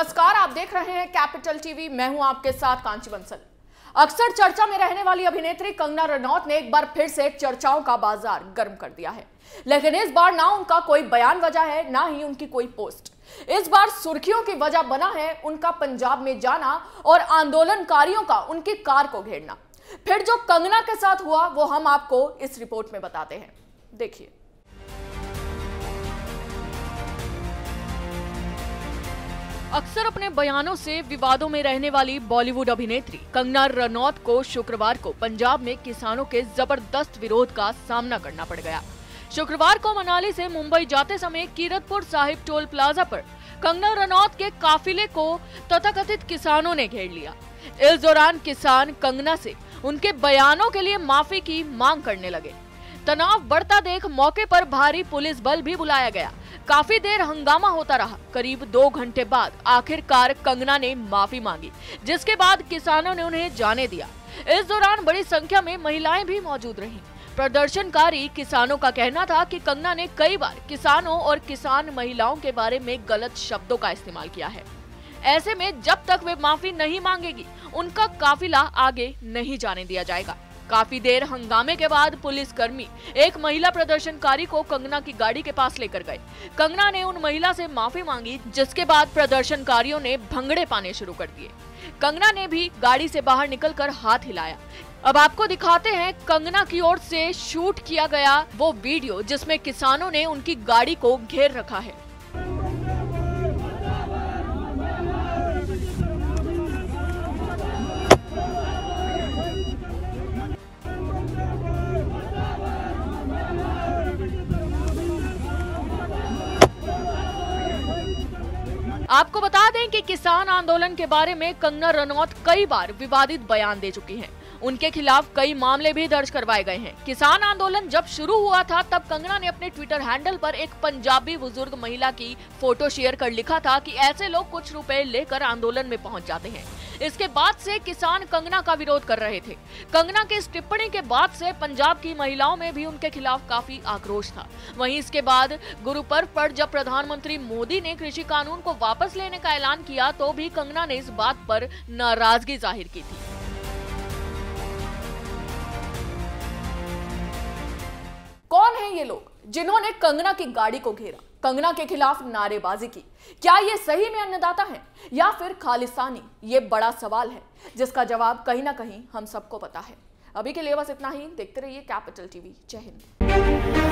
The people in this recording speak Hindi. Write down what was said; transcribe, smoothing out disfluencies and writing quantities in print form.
नमस्कार, आप देख रहे हैं कैपिटल टीवी। मैं हूं आपके साथ कांची बंसल। अक्सर चर्चा में रहने वाली अभिनेत्री कंगना रनौत ने एक बार फिर से चर्चाओं का बाजार गर्म कर दिया है, लेकिन इस बार ना उनका कोई बयान वजह है, ना ही उनकी कोई पोस्ट। इस बार सुर्खियों की वजह बना है उनका पंजाब में जाना और आंदोलनकारियों का उनकी कार को घेरना। फिर जो कंगना के साथ हुआ वो हम आपको इस रिपोर्ट में बताते हैं, देखिए। अक्सर अपने बयानों से विवादों में रहने वाली बॉलीवुड अभिनेत्री कंगना रनौत को शुक्रवार को पंजाब में किसानों के जबरदस्त विरोध का सामना करना पड़ गया। शुक्रवार को मनाली से मुंबई जाते समय कीरतपुर साहिब टोल प्लाजा पर कंगना रनौत के काफिले को तथाकथित किसानों ने घेर लिया। इस दौरान किसान कंगना से उनके बयानों के लिए माफी की मांग करने लगे। तनाव बढ़ता देख मौके पर भारी पुलिस बल भी बुलाया गया। काफी देर हंगामा होता रहा। करीब 2 घंटे बाद आखिरकार कंगना ने माफी मांगी, जिसके बाद किसानों ने उन्हें जाने दिया। इस दौरान बड़ी संख्या में महिलाएं भी मौजूद रहीं। प्रदर्शनकारी किसानों का कहना था कि कंगना ने कई बार किसानों और किसान महिलाओं के बारे में गलत शब्दों का इस्तेमाल किया है। ऐसे में जब तक वे माफी नहीं मांगेगी, उनका काफिला आगे नहीं जाने दिया जाएगा। काफी देर हंगामे के बाद पुलिसकर्मी एक महिला प्रदर्शनकारी को कंगना की गाड़ी के पास लेकर गए। कंगना ने उन महिला से माफी मांगी, जिसके बाद प्रदर्शनकारियों ने भंगड़े पाने शुरू कर दिए। कंगना ने भी गाड़ी से बाहर निकलकर हाथ हिलाया। अब आपको दिखाते हैं कंगना की ओर से शूट किया गया वो वीडियो, जिसमें किसानों ने उनकी गाड़ी को घेर रखा है। आपको बता दें कि किसान आंदोलन के बारे में कंगना रनौत कई बार विवादित बयान दे चुकी हैं। उनके खिलाफ कई मामले भी दर्ज करवाए गए हैं। किसान आंदोलन जब शुरू हुआ था, तब कंगना ने अपने ट्विटर हैंडल पर एक पंजाबी बुजुर्ग महिला की फोटो शेयर कर लिखा था कि ऐसे लोग कुछ रुपए लेकर आंदोलन में पहुंच जाते हैं। इसके बाद से किसान कंगना का विरोध कर रहे थे। कंगना की इस टिप्पणी के बाद से पंजाब की महिलाओं में भी उनके खिलाफ काफी आक्रोश था। वहीं इसके बाद गुरु पर्व पर जब प्रधानमंत्री मोदी ने कृषि कानून को वापस लेने का ऐलान किया, तो भी कंगना ने इस बात पर नाराजगी जाहिर की थी। कौन है ये लोग जिन्होंने कंगना की गाड़ी को घेरा, कंगना के खिलाफ नारेबाजी की? क्या ये सही में अन्नदाता हैं या फिर खालिस्तानी? ये बड़ा सवाल है, जिसका जवाब कहीं ना कहीं हम सबको पता है। अभी के लिए बस इतना ही। देखते रहिए कैपिटल टीवी। जय हिंद।